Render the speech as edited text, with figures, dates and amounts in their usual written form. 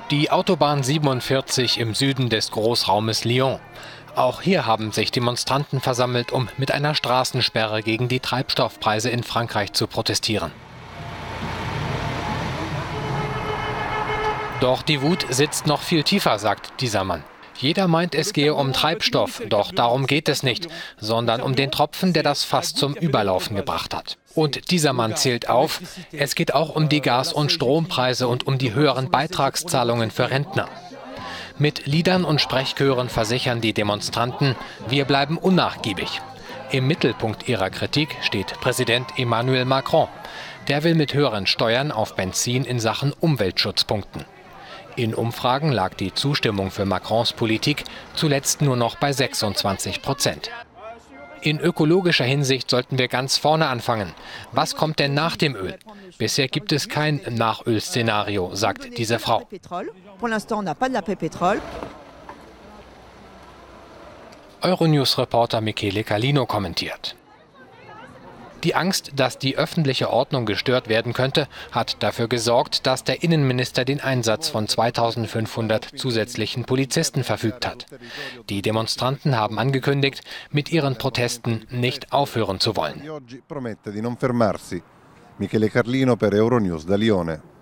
Die Autobahn 47 im Süden des Großraumes Lyon. Auch hier haben sich Demonstranten versammelt, um mit einer Straßensperre gegen die Treibstoffpreise in Frankreich zu protestieren. Doch die Wut sitzt noch viel tiefer, sagt dieser Mann. Jeder meint, es gehe um Treibstoff, doch darum geht es nicht, sondern um den Tropfen, der das Fass zum Überlaufen gebracht hat. Und dieser Mann zählt auf, es geht auch um die Gas- und Strompreise und um die höheren Beitragszahlungen für Rentner. Mit Liedern und Sprechchören versichern die Demonstranten, wir bleiben unnachgiebig. Im Mittelpunkt ihrer Kritik steht Präsident Emmanuel Macron. Der will mit höheren Steuern auf Benzin in Sachen Umweltschutz punkten. In Umfragen lag die Zustimmung für Macrons Politik zuletzt nur noch bei 26%. In ökologischer Hinsicht sollten wir ganz vorne anfangen. Was kommt denn nach dem Öl? Bisher gibt es kein Nachöl-Szenario, sagt diese Frau. Euronews-Reporter Michele Callino kommentiert. Die Angst, dass die öffentliche Ordnung gestört werden könnte, hat dafür gesorgt, dass der Innenminister den Einsatz von 2500 zusätzlichen Polizisten verfügt hat. Die Demonstranten haben angekündigt, mit ihren Protesten nicht aufhören zu wollen. Michele Callino per Euronews da Lione.